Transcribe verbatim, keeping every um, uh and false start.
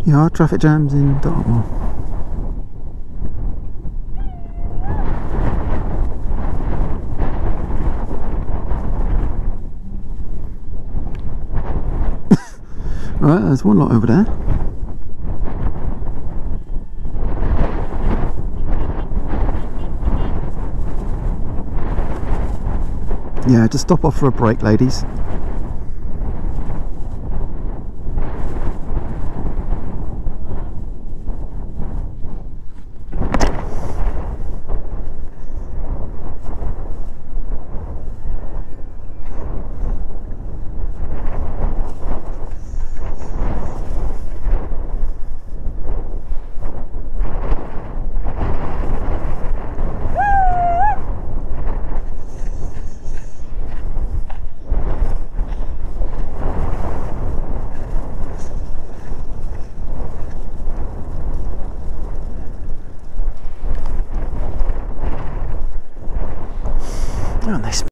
Yeah, traffic jams in Dartmoor. Right, there's one lot over there. Yeah, just stop off for a break, ladies. Oh, nice.